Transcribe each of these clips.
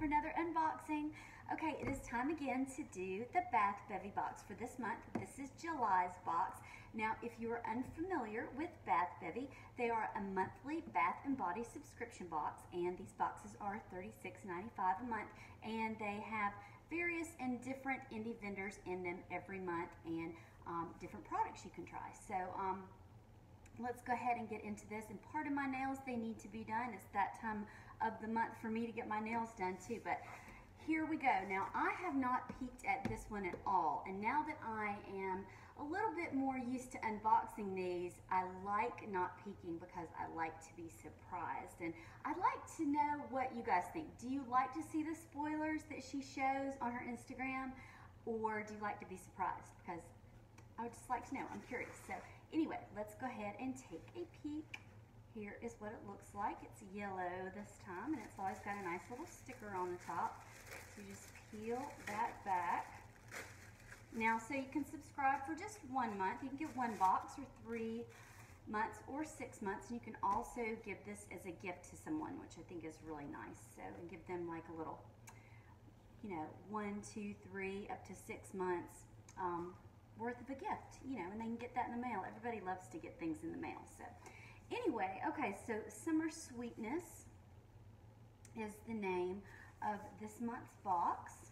another unboxing. Okay, it is time again to do the Bath Bevy box for this month. This is July's box. Now, if you are unfamiliar with Bath Bevy, they are a monthly bath and body subscription box, and these boxes are $36.95 a month, and they have various and different indie vendors in them every month, and different products you can try. So, let's go ahead and get into this. And part of my nails, they need to be done. It's that time of the month for me to get my nails done too. But here we go. Now, I have not peeked at this one at all. And now that I am a little bit more used to unboxing these, I like not peeking because I like to be surprised. And I'd like to know what you guys think. Do you like to see the spoilers that she shows on her Instagram? Or do you like to be surprised? Because I would just like to know. I'm curious. So anyway, let's go ahead and take a peek. Here is what it looks like. It's yellow this time, and it's always got a nice little sticker on the top. So you just peel that back. Now, so you can subscribe for just 1 month. You can get one box, or 3 months, or 6 months. And you can also give this as a gift to someone, which I think is really nice. So, and give them like a little, you know, 1, 2, 3, up to 6 months. Worth of a gift, you know, and they can get that in the mail. Everybody loves to get things in the mail. So anyway, okay, so Summer Sweetness is the name of this month's box.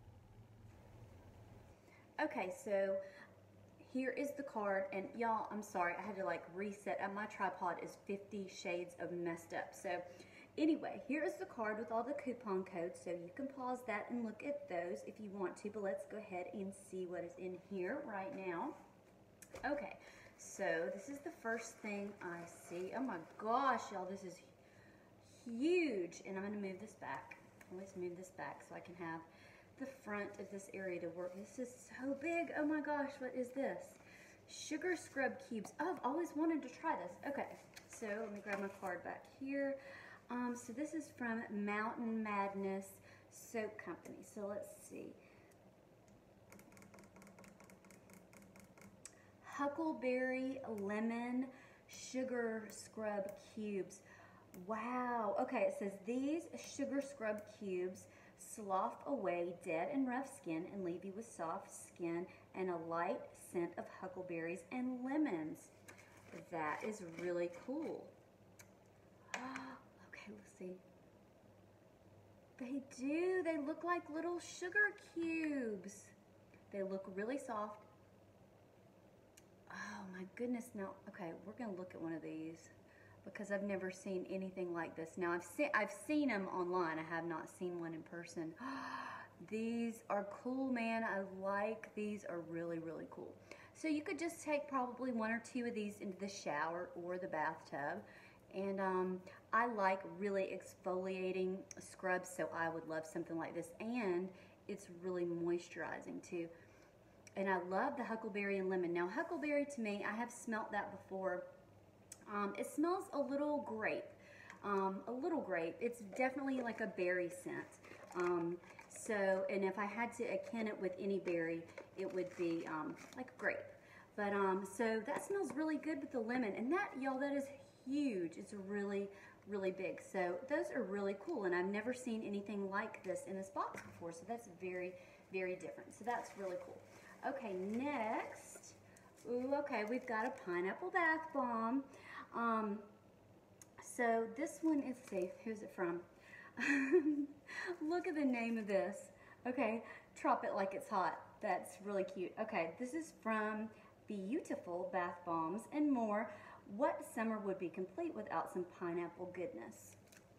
Okay, so here is the card, and y'all, I'm sorry, I had to like reset. My tripod is 50 shades of messed up. So anyway, here is the card with all the coupon codes, so you can pause that and look at those if you want to, but let's go ahead and see what is in here right now. Okay, so this is the first thing I see. Oh my gosh, y'all, this is huge, and I'm going to move this back. Let's move this back so I can have the front of this area to work. This is so big. Oh my gosh, what is this? Sugar scrub cubes. Oh, I've always wanted to try this. Okay, so let me grab my card back here. So this is from Mountain Madness Soap Company. So let's see. Huckleberry Lemon Sugar Scrub Cubes. Wow. Okay, it says these sugar scrub cubes slough away dead and rough skin and leave you with soft skin and a light scent of huckleberries and lemons. That is really cool. Okay, let's see. They do. They look like little sugar cubes. They look really soft. Oh my goodness. Now, okay, we're going to look at one of these because I've never seen anything like this. Now, I've seen them online. I have not seen one in person. These are cool, man. I like these. Are really, really cool. So you could just take probably 1 or 2 of these into the shower or the bathtub. And I like really exfoliating scrubs, so I would love something like this. And it's really moisturizing too. And I love the huckleberry and lemon. Now, huckleberry to me, I have smelt that before. It smells a little grape. It's definitely like a berry scent. So, and if I had to akin it with any berry, it would be like grape. But so that smells really good with the lemon. And that, y'all, that is huge. It's really, really big. So those are really cool. And I've never seen anything like this in this box before. So that's very, very different. So that's really cool. Okay, next. Ooh, okay, we've got a pineapple bath bomb. So this one is safe. Who's it from? Look at the name of this. Okay, Trop It Like It's Hot. That's really cute. Okay, this is from Beautiful Bath Bombs and More. What summer would be complete without some pineapple goodness?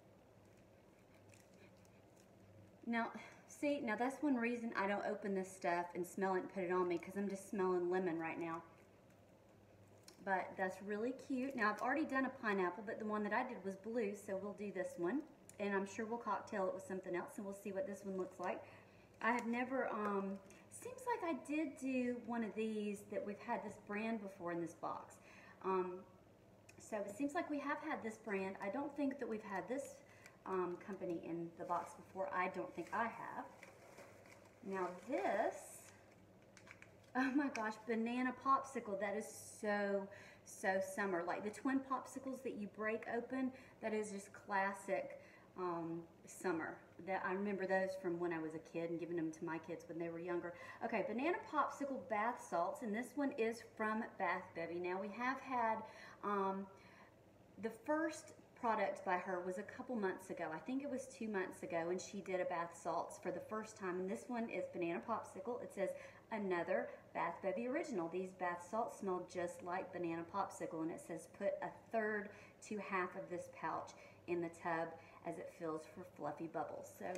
Now, see, now that's one reason I don't open this stuff and smell it and put it on me, because I'm just smelling lemon right now. But that's really cute. Now, I've already done a pineapple, but the one that I did was blue, so we'll do this one. And I'm sure we'll cocktail it with something else, and we'll see what this one looks like. I have never, seems like I did do one of these that we've had this brand before in this box. So it seems like we have had this brand. I don't think that we've had this company in the box before. I don't think I have. Now this, oh my gosh, banana popsicle. That is so summer. Like the twin popsicles that you break open, that is just classic summer. That I remember those from when I was a kid and giving them to my kids when they were younger. Okay, banana popsicle bath salts, and this one is from Bath Bevy. Now we have had the first product by her was a couple months ago. I think it was 2 months ago, and she did a bath salts for the first time. And this one is banana popsicle. It says another Bath Bevy original. These bath salts smell just like banana popsicle, and it says put 1/3 to half of this pouch in the tub as it fills for fluffy bubbles. So,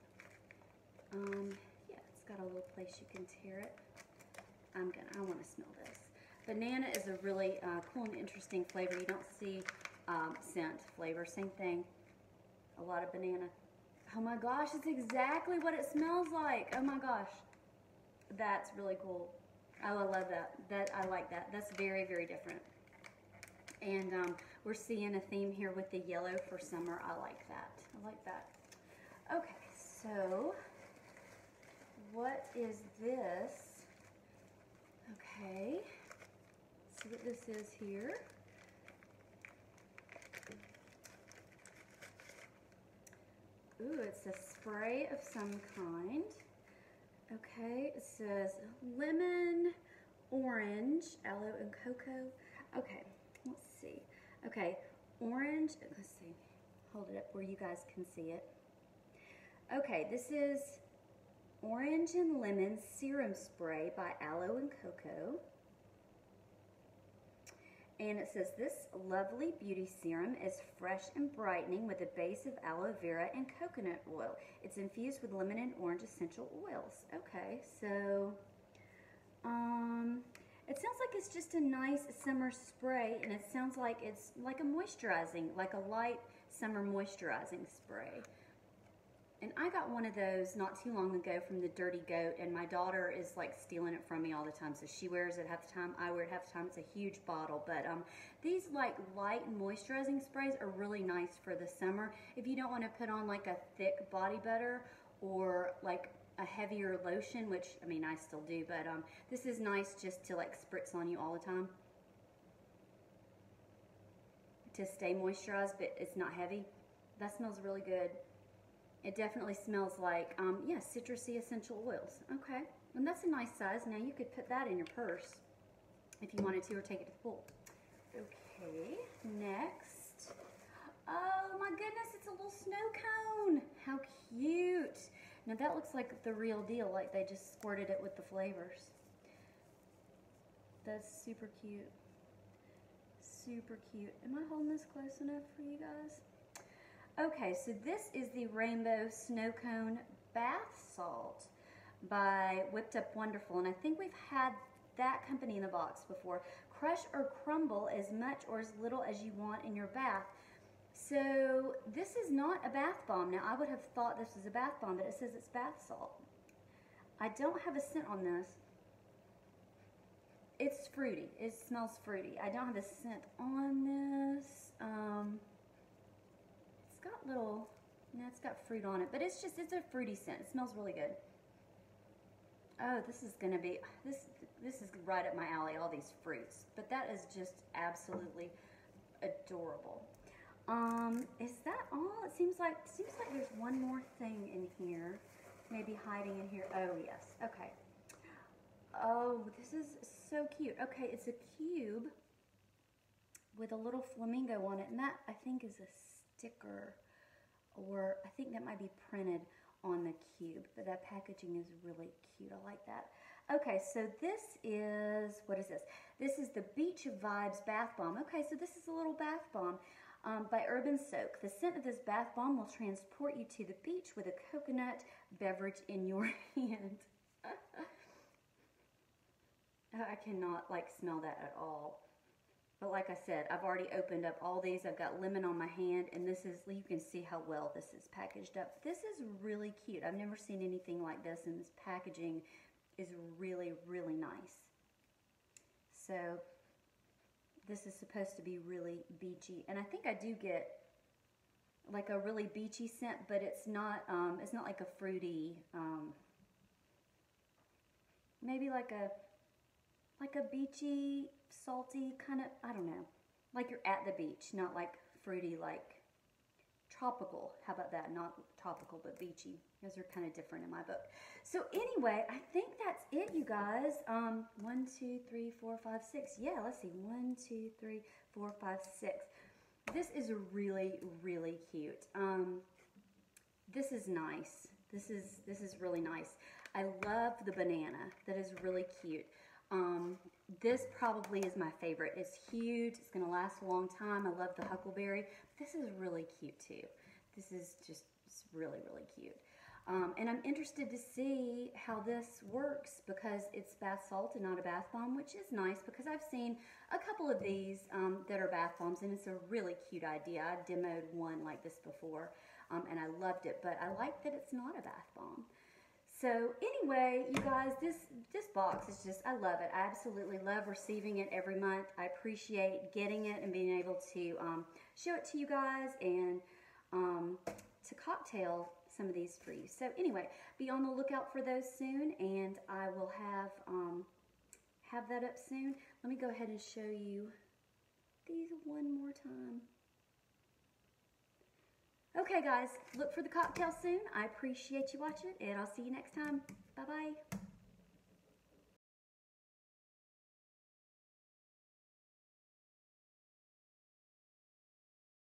yeah, it's got a little place you can tear it. I want to smell this. Banana is a really cool and interesting flavor. You don't see scent flavor. Same thing. A lot of banana. Oh my gosh, it's exactly what it smells like. Oh my gosh. That's really cool. Oh, I love that. I like that. That's very, very different. And we're seeing a theme here with the yellow for summer. I like that. I like that. Okay, so what is this? Okay, see what this is here. Ooh, it's a spray of some kind. Okay, it says lemon, orange, aloe, and cocoa. Okay, let's see. Okay, orange, let's see. Hold it up where you guys can see it. Okay, this is orange and lemon serum spray by Aloe and Cocoa. And it says this lovely beauty serum is fresh and brightening with a base of aloe vera and coconut oil. It's infused with lemon and orange essential oils. Okay, so it sounds like it's just a nice summer spray, and it sounds like it's like a moisturizing, like a light summer moisturizing spray. And I got one of those not too long ago from the Dirty Goat, and my daughter is like stealing it from me all the time. So she wears it half the time, I wear it half the time. It's a huge bottle, but these like light moisturizing sprays are really nice for the summer. If you don't want to put on like a thick body butter or like a heavier lotion, which I mean I still do, but this is nice just to like spritz on you all the time to stay moisturized, but it's not heavy. That smells really good. It definitely smells like, yeah, citrusy essential oils. Okay, and that's a nice size. Now you could put that in your purse if you wanted to, or take it to the pool. Okay, next. Oh my goodness, it's a little snow cone. How cute. Now that looks like the real deal, like they just squirted it with the flavors. That's super cute. Super cute. Am I holding this close enough for you guys? Okay, so this is the Rainbow Snow Cone Bath Salt by Whipped Up Wonderful, and I think we've had that company in the box before. Crush or crumble as much or as little as you want in your bath. So this is not a bath bomb. Now I would have thought this was a bath bomb, but it says it's bath salt. I don't have a scent on this. It's fruity. It smells fruity. I don't have a scent on this. It's got little, it's got fruit on it, but it's a fruity scent. It smells really good. Oh, this is gonna be, this is right up my alley, all these fruits. But that is just absolutely adorable. Is that all? It seems like there's one more thing in here, maybe hiding in here. Oh yes, okay. Oh, this is so cute. Okay, it's a cube with a little flamingo on it, and that I think is a sticker, or I think that might be printed on the cube, but that packaging is really cute. I like that. Okay, so this is, what is this? This is the Beach Vibes Bath Bomb. Okay, so this is a little bath bomb by Urban Soak. The scent of this bath bomb will transport you to the beach with a coconut beverage in your hand. I cannot like smell that at all. But like I said, I've already opened up all these. I've got lemon on my hand, and this is, you can see how well this is packaged up. This is really cute. I've never seen anything like this, and this packaging is really, really nice. So this is supposed to be really beachy, and I think I do get like a really beachy scent, but it's not like a fruity, maybe like a beachy, salty kind of, I don't know, like you're at the beach, not like fruity, like tropical. How about that? Not tropical, but beachy. Those are kind of different in my book. So anyway, I think that's it, you guys. 1, 2, 3, 4, 5, 6. Yeah, let's see. 1, 2, 3, 4, 5, 6. This is really, really cute. This is nice. This is really nice. I love the banana. That is really cute. This probably is my favorite. It's huge. It's going to last a long time. I love the huckleberry. This is really cute too. This is just really, really cute. And I'm interested to see how this works because it's bath salt and not a bath bomb, which is nice because I've seen a couple of these that are bath bombs, and it's a really cute idea. I demoed one like this before, and I loved it, but I like that it's not a bath bomb. So anyway, you guys, this box is just, I love it. I absolutely love receiving it every month. I appreciate getting it and being able to show it to you guys and to cocktail some of these for you. So anyway, be on the lookout for those soon, and I will have that up soon. Let me go ahead and show you these one more time. Okay guys, look for the cocktail soon. I appreciate you watching, and I'll see you next time. Bye-bye.